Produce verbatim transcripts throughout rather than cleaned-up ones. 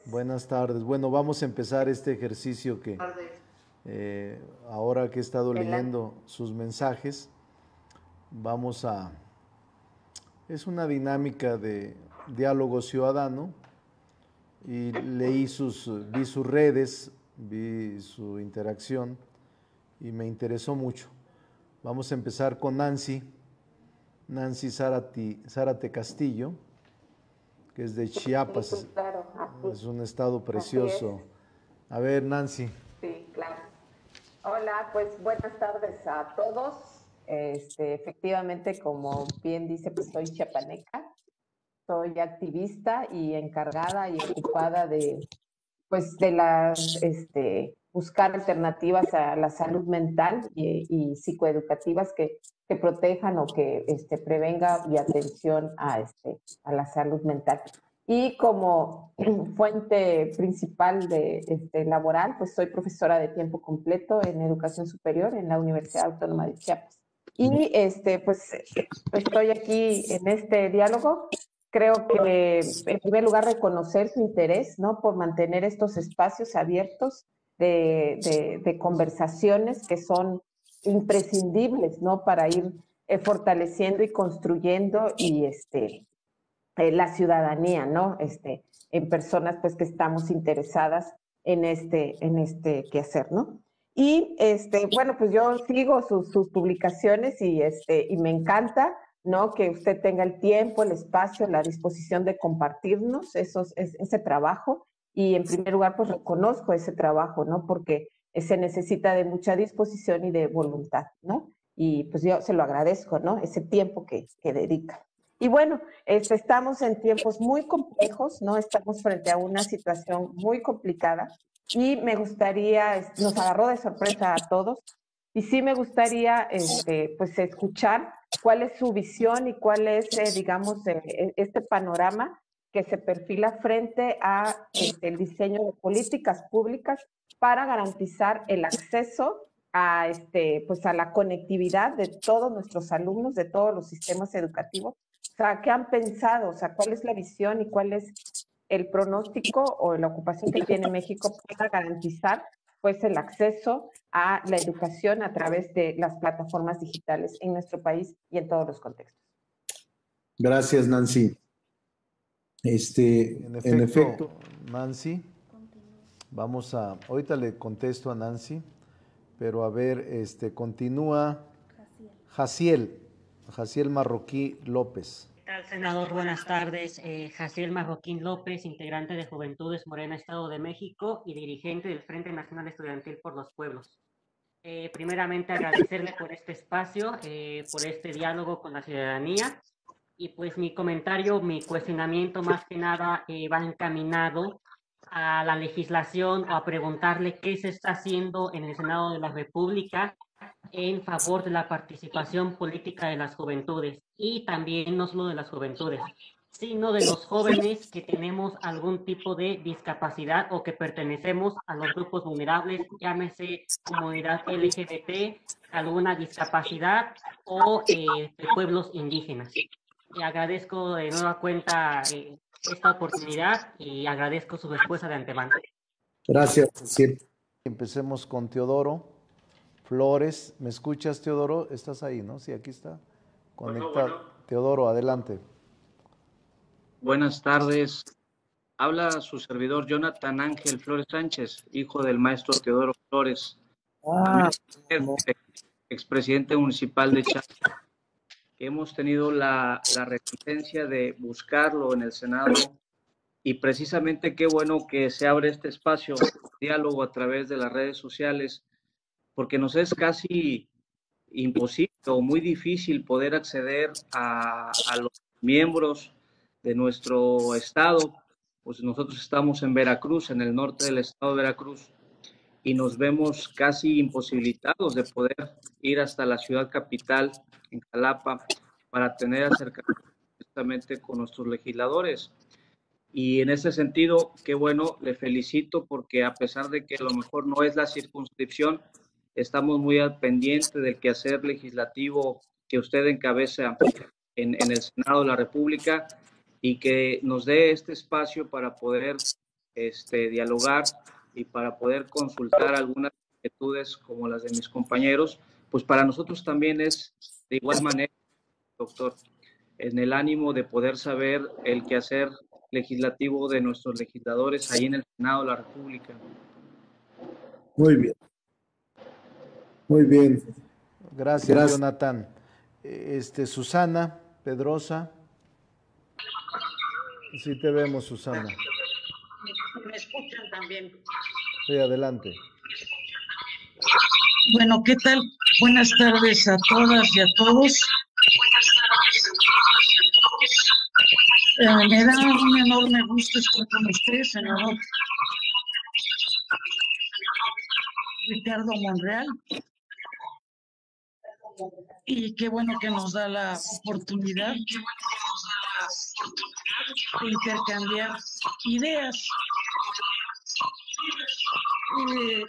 Buenas tardes. Bueno, vamos a empezar este ejercicio que Tardes. eh, ahora que he estado Adelante. leyendo sus mensajes, vamos a... Es una dinámica de diálogo ciudadano y leí sus, vi sus redes, vi su interacción y me interesó mucho. Vamos a empezar con Nancy, Nancy Zárate, Zárate Castillo, que es de Sí, pues Chiapas, claro, así, es un estado así es. precioso. A ver, Nancy. Sí, claro. Hola, pues buenas tardes a todos. Este, efectivamente, como bien dice, pues soy chiapaneca, soy activista y encargada y ocupada de, pues, de las, este, buscar alternativas a la salud mental y, y psicoeducativas que, que protejan o que este, prevenga y atención a, este, a la salud mental. Y como fuente principal de este, laboral, pues soy profesora de tiempo completo en educación superior en la Universidad Autónoma de Chiapas. Y este, pues estoy aquí en este diálogo. Creo que, en primer lugar, reconocer su interés, ¿no? Por mantener estos espacios abiertos de, de, de conversaciones que son imprescindibles, ¿no? Para ir eh, fortaleciendo y construyendo y este, eh, la ciudadanía, ¿no? Este, en personas, pues, que estamos interesadas en este, en este quehacer, ¿no? Y, este, bueno, pues yo sigo sus, sus publicaciones y, este, y me encanta, ¿no? Que usted tenga el tiempo, el espacio, la disposición de compartirnos esos, es, ese trabajo. Y en primer lugar, pues reconozco ese trabajo, ¿no? Porque se necesita de mucha disposición y de voluntad, ¿no? Y pues yo se lo agradezco, ¿no? Ese tiempo que, que dedica. Y bueno, este, estamos en tiempos muy complejos, ¿no? Estamos frente a una situación muy complicada y me gustaría, nos agarró de sorpresa a todos, y sí me gustaría, este, pues, escuchar cuál es su visión y cuál es, eh, digamos, eh, este panorama que se perfila frente a este, el diseño de políticas públicas para garantizar el acceso a, este, pues, a la conectividad de todos nuestros alumnos, de todos los sistemas educativos. O sea, ¿qué han pensado? O sea, ¿cuál es la visión y cuál es el pronóstico o la ocupación que tiene México para garantizar, pues, el acceso a la educación a través de las plataformas digitales en nuestro país y en todos los contextos? Gracias, Nancy. Este, En en efecto, efecto, Nancy, vamos a, ahorita le contesto a Nancy, pero a ver, este, continúa Jaciel, Jaciel Marroquí López. ¿Qué tal, senador? Buenas tardes. Eh, Jaciel Marroquín López, integrante de Juventudes Morena, Estado de México y dirigente del Frente Nacional Estudiantil por los Pueblos. Eh, primeramente, agradecerle por este espacio, eh, por este diálogo con la ciudadanía. Y pues mi comentario, mi cuestionamiento más que nada eh, va encaminado a la legislación o a preguntarle qué se está haciendo en el Senado de la República en favor de la participación política de las juventudes, y también no solo de las juventudes, sino de los jóvenes que tenemos algún tipo de discapacidad o que pertenecemos a los grupos vulnerables, llámese comunidad L G B T, alguna discapacidad o eh, de pueblos indígenas. Y agradezco de nueva cuenta eh, esta oportunidad y agradezco su respuesta de antemano. gracias, Jaciel. Empecemos con Teodoro Flores. ¿Me escuchas, Teodoro? ¿Estás ahí, no? Sí, aquí está. Conectado. Bueno, bueno. Teodoro, adelante. Buenas tardes. Habla su servidor Jonathan Ángel Flores Sánchez, hijo del maestro Teodoro Flores, Ah, amigo, expresidente municipal de Chiapas, que hemos tenido la, la resistencia de buscarlo en el Senado, y precisamente qué bueno que se abre este espacio de diálogo a través de las redes sociales, porque nos es casi imposible o muy difícil poder acceder a, a los miembros de nuestro estado. Pues nosotros estamos en Veracruz, en el norte del estado de Veracruz, y nos vemos casi imposibilitados de poder ir hasta la ciudad capital, en Jalapa, para tener acercamiento directamente con nuestros legisladores. Y en ese sentido, qué bueno, le felicito porque a pesar de que a lo mejor no es la circunscripción, estamos muy al pendiente del quehacer legislativo que usted encabeza en, en el Senado de la República, y que nos dé este espacio para poder este, dialogar y para poder consultar algunas inquietudes como las de mis compañeros, pues para nosotros también es de igual manera, doctor, en el ánimo de poder saber el quehacer legislativo de nuestros legisladores ahí en el Senado de la República. Muy bien. Muy bien. Gracias, Gracias. Jonathan. Este, Susana Pedrosa. Sí te vemos, Susana. Me escuchan también. Sí, adelante. Bueno, ¿qué tal? Buenas tardes a todas y a todos. Eh, me da un enorme gusto estar con ustedes, senador Ricardo Monreal. Y qué bueno que nos da la oportunidad de intercambiar ideas. Eh,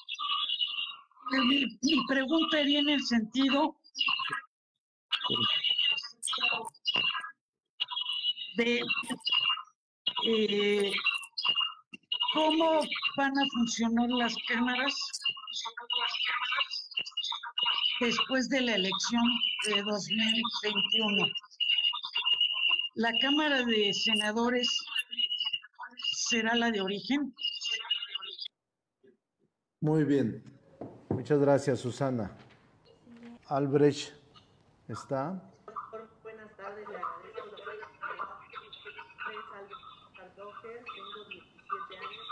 mi, mi pregunta iría en el sentido de eh, cómo van a funcionar las cámaras después de la elección de dos mil veintiuno. La Cámara de Senadores será la de origen. Muy bien. Muchas gracias, Susana. Albrecht, ¿está? Buenas tardes, le agradezco la oportunidad. Tengo diecisiete años,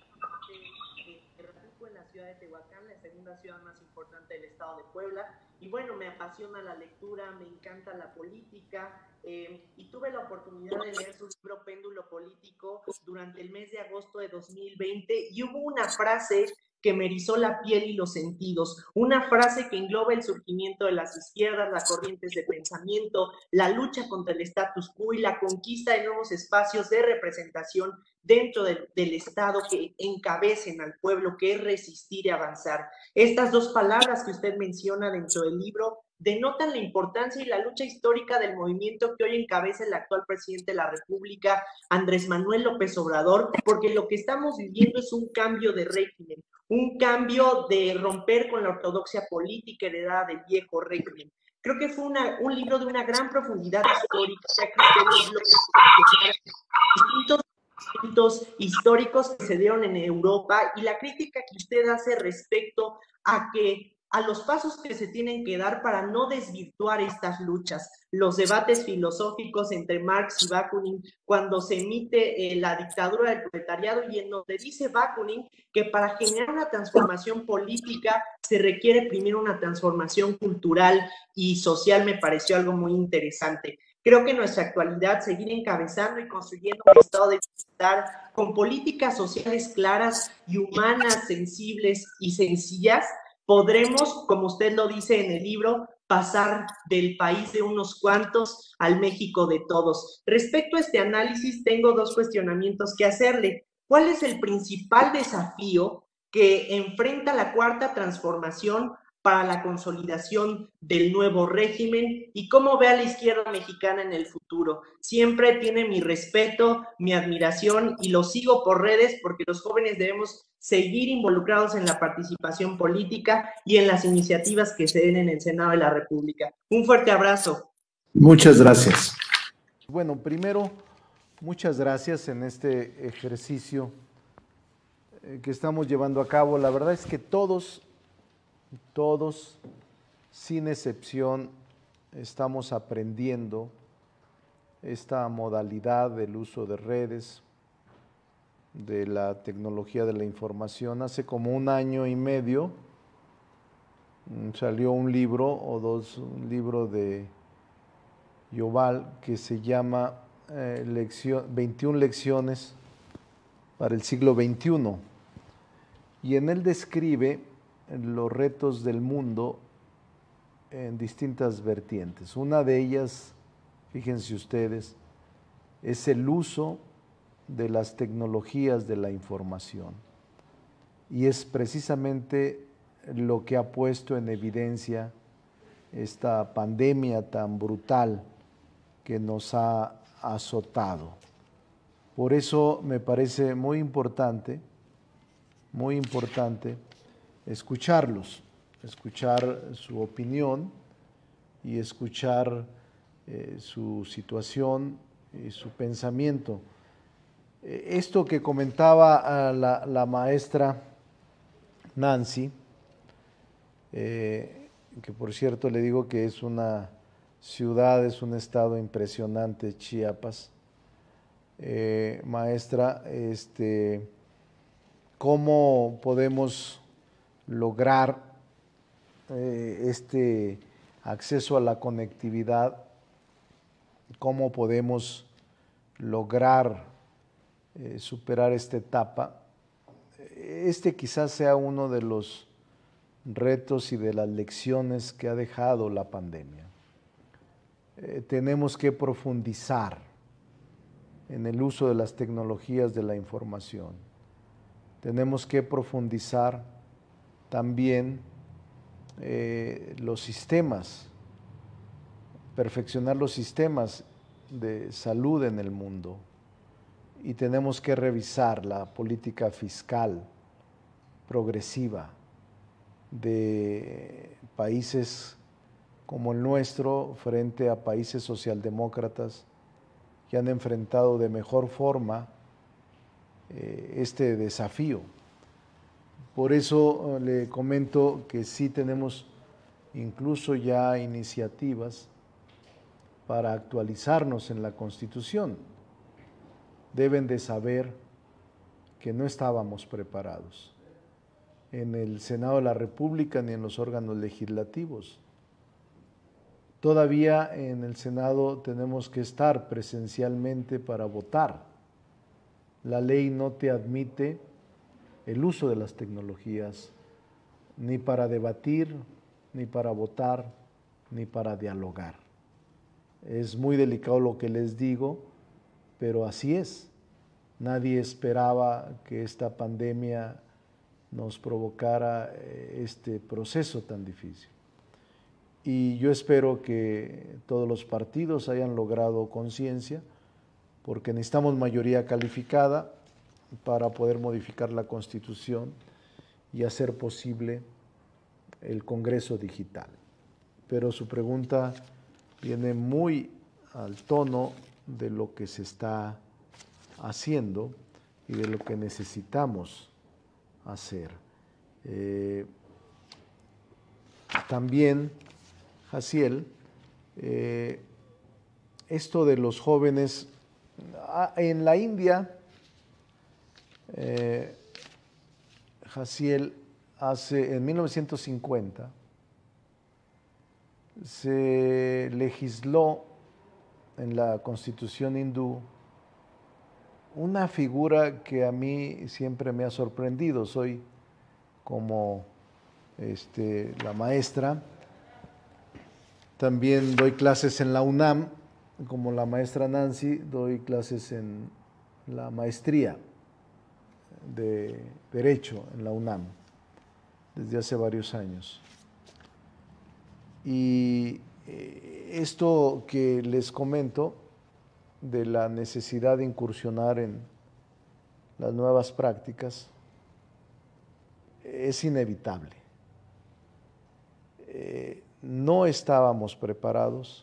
eh, radico en la ciudad de Tehuacán, la segunda ciudad más importante del estado de Puebla. Y bueno, me apasiona la lectura, me encanta la política, eh, y tuve la oportunidad de leer su libro Péndulo Político durante el mes de agosto de dos mil veinte, y hubo una frase que me erizó la piel y los sentidos, una frase que engloba el surgimiento de las izquierdas, las corrientes de pensamiento, la lucha contra el status quo y la conquista de nuevos espacios de representación dentro del, del Estado que encabecen al pueblo, que es resistir y avanzar. Estas dos palabras que usted menciona dentro del libro denotan la importancia y la lucha histórica del movimiento que hoy encabeza el actual presidente de la República, Andrés Manuel López Obrador, porque lo que estamos viviendo es un cambio de régimen, un cambio de romper con la ortodoxia política heredada del viejo régimen. Creo que fue una, un libro de una gran profundidad histórica, ya que usted distintos eventos históricos que se dieron en Europa y la crítica que usted hace respecto a que a los pasos que se tienen que dar para no desvirtuar estas luchas, los debates filosóficos entre Marx y Bakunin, cuando se emite eh, la dictadura del proletariado, y en donde dice Bakunin que para generar una transformación política se requiere primero una transformación cultural y social. Me pareció algo muy interesante. Creo que en nuestra actualidad seguir encabezando y construyendo un estado de bienestar con políticas sociales claras y humanas, sensibles y sencillas, podremos, como usted lo dice en el libro, pasar del país de unos cuantos al México de todos. Respecto a este análisis, tengo dos cuestionamientos que hacerle. ¿Cuál es el principal desafío que enfrenta la Cuarta Transformación para la consolidación del nuevo régimen, y cómo ve a la izquierda mexicana en el futuro? Siempre tiene mi respeto, mi admiración, y lo sigo por redes porque los jóvenes debemos seguir involucrados en la participación política y en las iniciativas que se den en el Senado de la República. Un fuerte abrazo. Muchas gracias. Bueno, primero, muchas gracias en este ejercicio que estamos llevando a cabo. La verdad es que todos, todos, sin excepción, estamos aprendiendo esta modalidad del uso de redes, de la tecnología de la información. Hace como un año y medio salió un libro o dos, un libro de Yoval que se llama eh, lección, veintiuna lecciones para el siglo veintiuno, y en él describe los retos del mundo en distintas vertientes. Una de ellas, fíjense ustedes, es el uso de las tecnologías de la información, y es precisamente lo que ha puesto en evidencia esta pandemia tan brutal que nos ha azotado. Por eso me parece muy importante, muy importante escucharlos, escuchar su opinión y escuchar eh, su situación y su pensamiento. Esto que comentaba la, la maestra Nancy, eh, que por cierto le digo que es una ciudad, es un estado impresionante, Chiapas, eh, maestra, este, ¿cómo podemos lograr eh, este acceso a la conectividad? ¿Cómo podemos lograr eh, superar esta etapa? Este quizás sea uno de los retos y de las lecciones que ha dejado la pandemia. Eh, tenemos que profundizar en el uso de las tecnologías de la información. Tenemos que profundizar también eh, los sistemas, perfeccionar los sistemas de salud en el mundo, y tenemos que revisar la política fiscal progresiva de países como el nuestro frente a países socialdemócratas que han enfrentado de mejor forma eh, este desafío. Por eso eh, le comento que sí tenemos incluso ya iniciativas para actualizarnos en la Constitución. Deben de saber que no estábamos preparados en el Senado de la República ni en los órganos legislativos. Todavía en el Senado tenemos que estar presencialmente para votar. La ley no te admite el uso de las tecnologías ni para debatir, ni para votar, ni para dialogar. Es muy delicado lo que les digo, pero así es. Nadie esperaba que esta pandemia nos provocara este proceso tan difícil. Y yo espero que todos los partidos hayan logrado conciencia, porque necesitamos mayoría calificada para poder modificar la Constitución y hacer posible el Congreso digital. Pero su pregunta viene muy al tono de lo que se está haciendo y de lo que necesitamos hacer. Eh, también, Jaciel, eh, esto de los jóvenes, en la India, eh, Jaciel, hace, en mil novecientos cincuenta, se legisló en la Constitución hindú una figura que a mí siempre me ha sorprendido. Soy como este, la maestra, también doy clases en la UNAM, como la maestra Nancy, doy clases en la maestría de Derecho en la UNAM desde hace varios años. Y esto que les comento de la necesidad de incursionar en las nuevas prácticas es inevitable. Eh, no estábamos preparados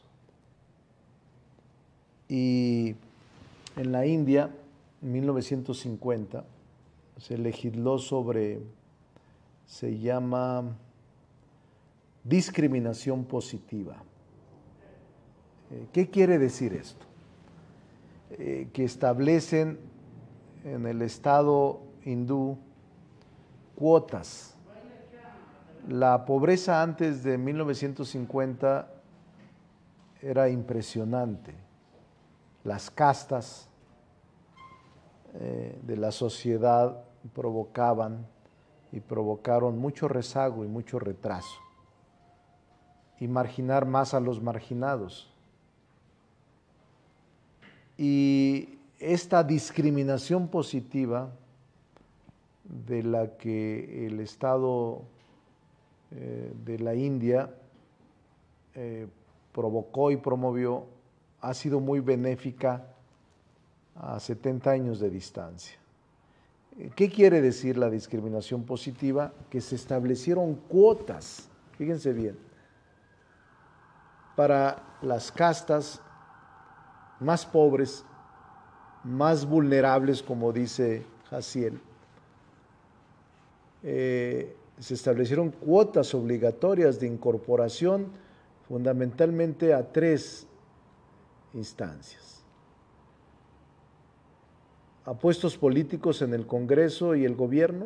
y en la India, en mil novecientos cincuenta, se legisló sobre, se llama discriminación positiva. Eh, ¿Qué quiere decir esto? Eh, que establecen en el Estado hindú cuotas. La pobreza antes de mil novecientos cincuenta era impresionante. Las castas eh, de la sociedad provocaban y provocaron mucho rezago y mucho retraso. Y marginar más a los marginados. Y esta discriminación positiva de la que el Estado eh, de la India eh, provocó y promovió ha sido muy benéfica a setenta años de distancia. ¿Qué quiere decir la discriminación positiva? Que se establecieron cuotas, fíjense bien, para las castas más pobres, más vulnerables, como dice Jaciel. Eh, se establecieron cuotas obligatorias de incorporación fundamentalmente a tres instancias: a puestos políticos en el Congreso y el gobierno,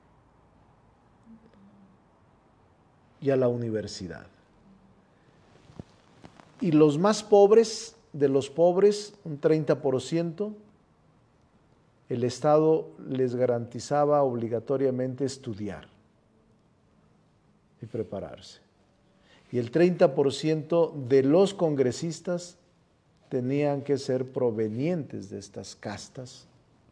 y a la universidad. Y los más pobres, de los pobres, un treinta por ciento, el Estado les garantizaba obligatoriamente estudiar y prepararse. Y el treinta por ciento de los congresistas tenían que ser provenientes de estas castas.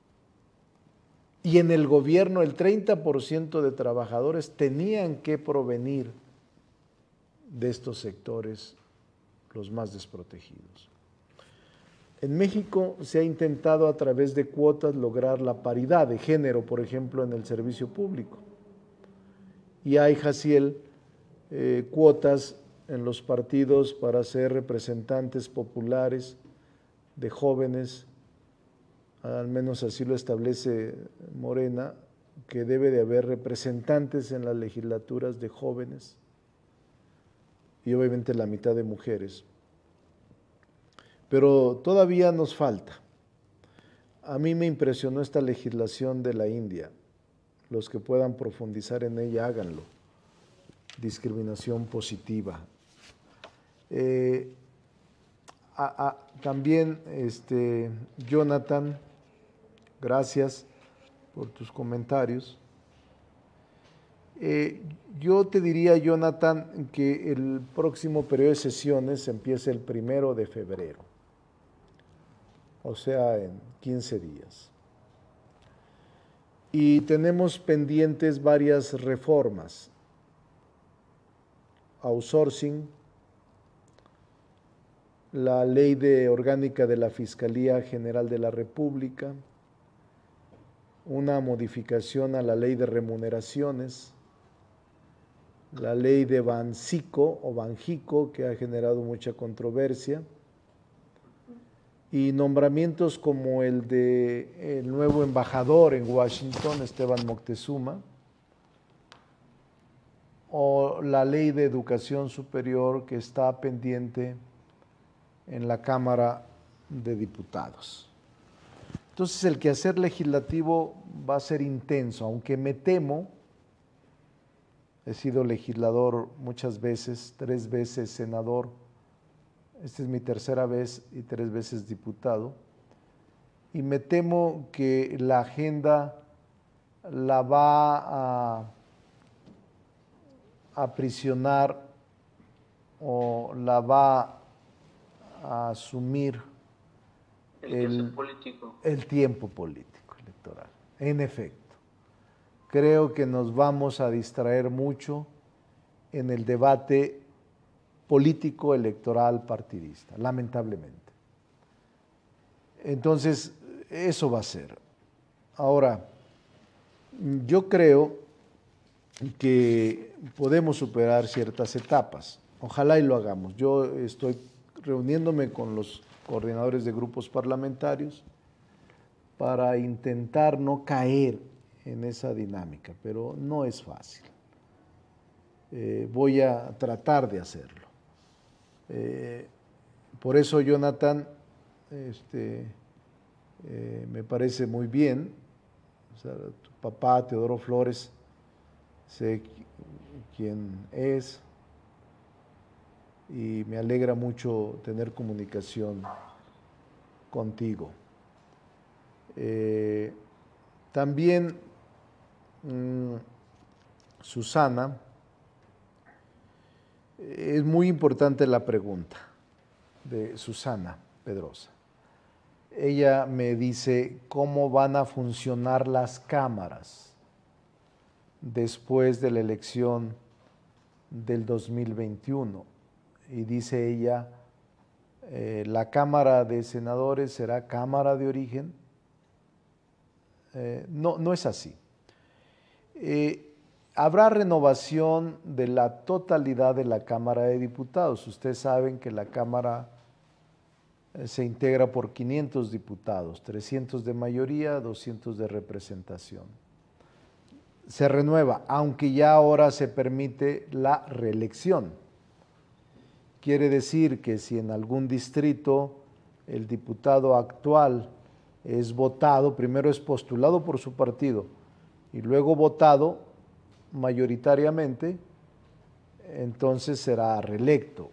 Y en el gobierno el treinta por ciento de trabajadores tenían que provenir de estos sectores, los más desprotegidos. En México se ha intentado a través de cuotas lograr la paridad de género, por ejemplo, en el servicio público. Y hay, Jaciel, eh, cuotas en los partidos para ser representantes populares de jóvenes, al menos así lo establece Morena, que debe de haber representantes en las legislaturas de jóvenes y obviamente la mitad de mujeres. Pero todavía nos falta. A mí me impresionó esta legislación de la India. Los que puedan profundizar en ella, háganlo. Discriminación positiva. Eh, a, a, también, este, Jonathan, gracias por tus comentarios. Eh, yo te diría, Jonathan, que el próximo periodo de sesiones empieza el primero de febrero, o sea, en quince días. Y tenemos pendientes varias reformas: outsourcing, la ley de orgánica de la Fiscalía General de la República, una modificación a la ley de remuneraciones, la ley de Bancico o Banjico, que ha generado mucha controversia, y nombramientos como el de el nuevo embajador en Washington, Esteban Moctezuma, o la ley de educación superior que está pendiente en la Cámara de Diputados. Entonces el quehacer legislativo va a ser intenso, aunque me temo, he sido legislador muchas veces, tres veces senador, esta es mi tercera vez y tres veces diputado, y me temo que la agenda la va a aprisionar o la va a asumir el, el, político. el tiempo político electoral. En efecto, creo que nos vamos a distraer mucho en el debate político electoral partidista, lamentablemente. Entonces, eso va a ser. Ahora, yo creo que podemos superar ciertas etapas. Ojalá y lo hagamos. Yo estoy reuniéndome con los coordinadores de grupos parlamentarios para intentar no caer en esa dinámica, pero no es fácil. Eh, voy a tratar de hacerlo. Eh, por eso, Jonathan, este, eh, me parece muy bien. O sea, tu papá, Teodoro Flores, sé quién es y me alegra mucho tener comunicación contigo. Eh, también mmm, Susana, es muy importante la pregunta de Susana Pedrosa. Ella me dice cómo van a funcionar las cámaras después de la elección del dos mil veintiuno. Y dice ella, eh, la Cámara de Senadores será Cámara de origen. Eh, no, no es así. Eh, habrá renovación de la totalidad de la Cámara de Diputados. Ustedes saben que la Cámara eh, se integra por quinientos diputados, trescientos de mayoría, doscientos de representación. Se renueva, aunque ya ahora se permite la reelección. Quiere decir que si en algún distrito el diputado actual es votado, primero es postulado por su partido y luego votado mayoritariamente, entonces será reelecto.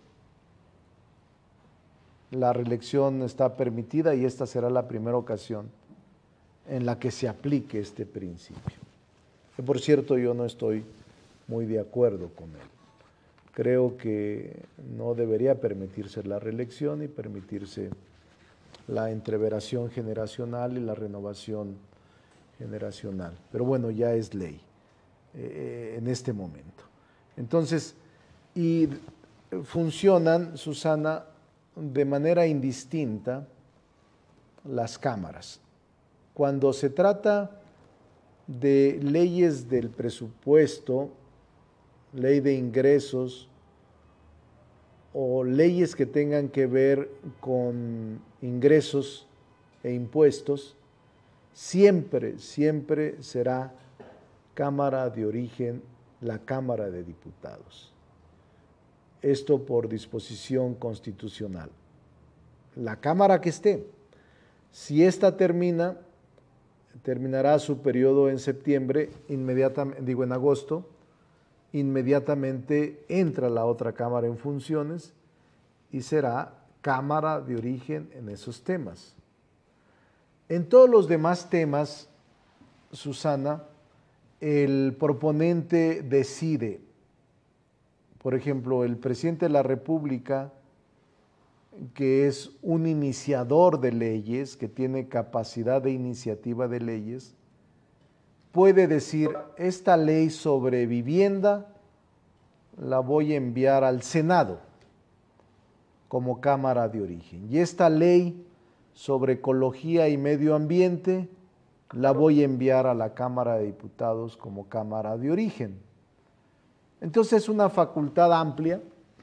La reelección está permitida y esta será la primera ocasión en la que se aplique este principio. Que por cierto, yo no estoy muy de acuerdo con él. Creo que no debería permitirse la reelección y permitirse la entreveración generacional y la renovación generacional. Pero bueno, ya es ley eh, en este momento. Entonces, y funcionan, Susana, de manera indistinta las cámaras. Cuando se trata de leyes del presupuesto, ley de ingresos o leyes que tengan que ver con ingresos e impuestos, siempre, siempre será Cámara de origen la Cámara de Diputados. Esto por disposición constitucional. La Cámara que esté. Si esta termina, terminará su periodo en septiembre, inmediatamente, digo en agosto, inmediatamente entra la otra Cámara en funciones y será Cámara de origen en esos temas. En todos los demás temas, Susana, el proponente decide. Por ejemplo, el presidente de la República, que es un iniciador de leyes, que tiene capacidad de iniciativa de leyes, puede decir, esta ley sobre vivienda la voy a enviar al Senado como Cámara de origen. Y esta ley sobre ecología y medio ambiente la voy a enviar a la Cámara de Diputados como Cámara de origen. Entonces es una facultad amplia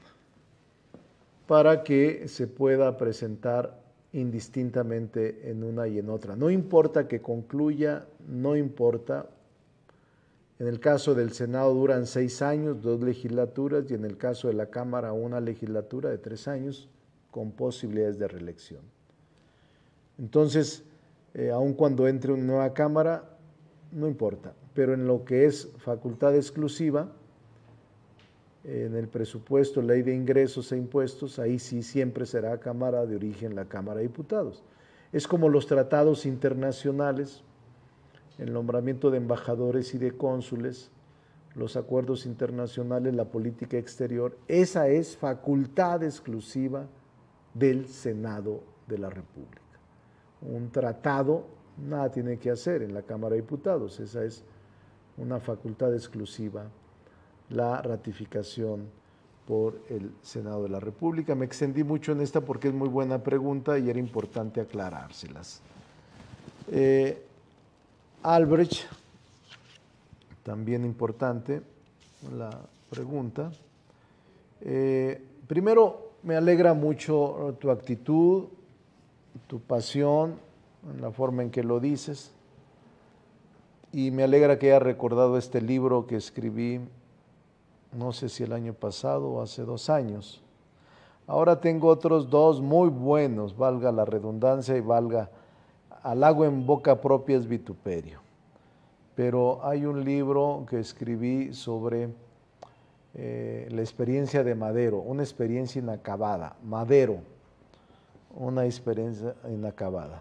para que se pueda presentar indistintamente en una y en otra. No importa que concluya, no importa. En el caso del Senado duran seis años, dos legislaturas, y en el caso de la Cámara una legislatura de tres años con posibilidades de reelección. Entonces, eh, aun cuando entre una nueva Cámara, no importa, pero en lo que es facultad exclusiva, en el presupuesto, ley de ingresos e impuestos, ahí sí siempre será Cámara de origen la Cámara de Diputados. Es como los tratados internacionales, el nombramiento de embajadores y de cónsules, los acuerdos internacionales, la política exterior, esa es facultad exclusiva del Senado de la República. Un tratado, nada tiene que hacer en la Cámara de Diputados, esa es una facultad exclusiva, la ratificación por el Senado de la República. Me extendí mucho en esta porque es muy buena pregunta y era importante aclarárselas. Eh, Albrecht, también importante la pregunta. Eh, primero, me alegra mucho tu actitud, tu pasión, en la forma en que lo dices, y me alegra que hayas recordado este libro que escribí, no sé si el año pasado o hace dos años. Ahora tengo otros dos muy buenos, valga la redundancia y valga, halago en boca propia es vituperio. Pero hay un libro que escribí sobre eh, la experiencia de Madero, una experiencia inacabada. Madero, una experiencia inacabada.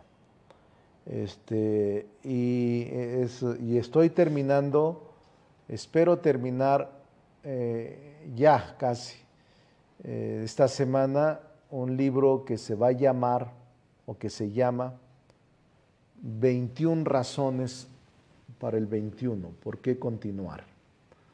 Este, y, es, y estoy terminando, espero terminar eh, ya casi, eh, esta semana, un libro que se va a llamar, o que se llama, veintiuna razones para el veintiuno, ¿por qué continuar?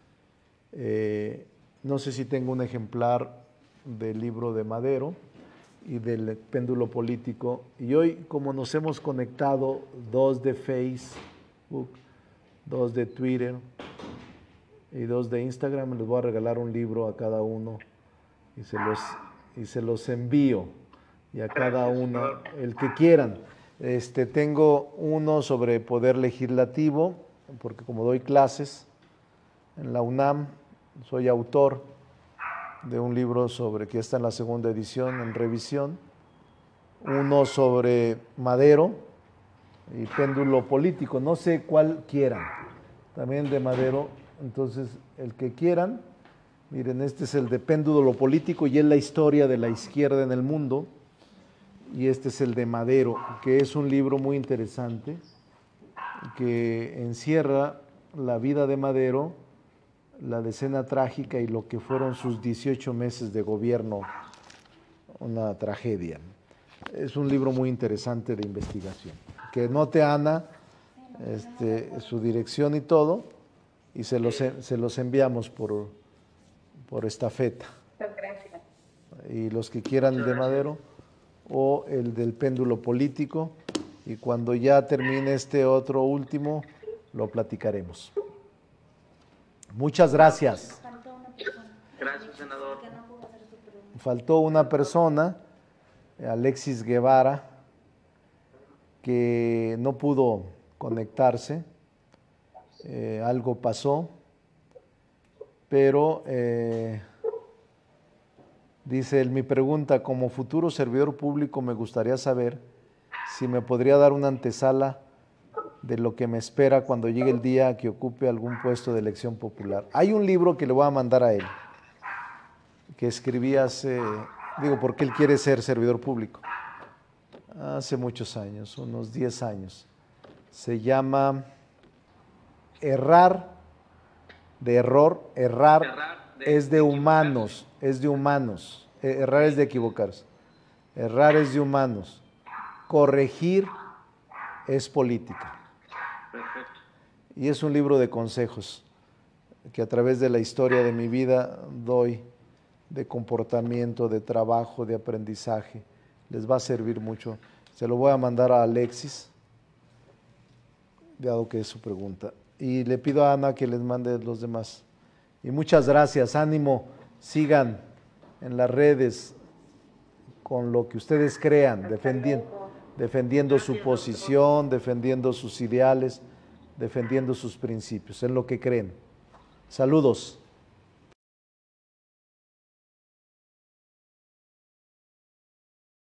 Eh, no sé si tengo un ejemplar del libro de Madero, y del péndulo político. Y hoy, como nos hemos conectado, dos de Facebook, dos de Twitter y dos de Instagram, les voy a regalar un libro a cada uno y se los, y se los envío, y a cada uno, el que quieran. Este, tengo uno sobre poder legislativo, porque como doy clases en la UNAM, soy autor de un libro sobre, que está en la segunda edición, en revisión, uno sobre Madero y péndulo político, no sé cuál quieran, también de Madero. Entonces, el que quieran, miren, este es el de péndulo político y es la historia de la izquierda en el mundo, y este es el de Madero, que es un libro muy interesante, que encierra la vida de Madero, la decena trágica y lo que fueron sus dieciocho meses de gobierno, una tragedia. Es un libro muy interesante de investigación. Que note Ana este, su dirección y todo, y se los, se los enviamos por, por estafeta. Gracias. Y los que quieran de Madero o el del péndulo político, y cuando ya termine este otro último, lo platicaremos. Muchas gracias. Gracias, senador. Faltó una persona, Alexis Guevara, que no pudo conectarse, eh, algo pasó, pero eh, dice él, mi pregunta, como futuro servidor público me gustaría saber si me podría dar una antesala de lo que me espera cuando llegue el día que ocupe algún puesto de elección popular. Hay un libro que le voy a mandar a él, que escribí hace, digo, porque él quiere ser servidor público, hace muchos años, unos diez años. Se llama Errar, de error, errar, errar de, es de, de humanos, es de humanos, errar es de equivocarse, errar es de humanos, corregir es política. Perfecto. Y es un libro de consejos que a través de la historia de mi vida doy, de comportamiento, de trabajo, de aprendizaje. Les va a servir mucho. Se lo voy a mandar a Alexis, dado que es su pregunta. Y le pido a Ana que les mande los demás. Y muchas gracias, ánimo, sigan en las redes con lo que ustedes crean, defendiendo, defendiendo su posición, defendiendo sus ideales, defendiendo sus principios, en lo que creen. Saludos.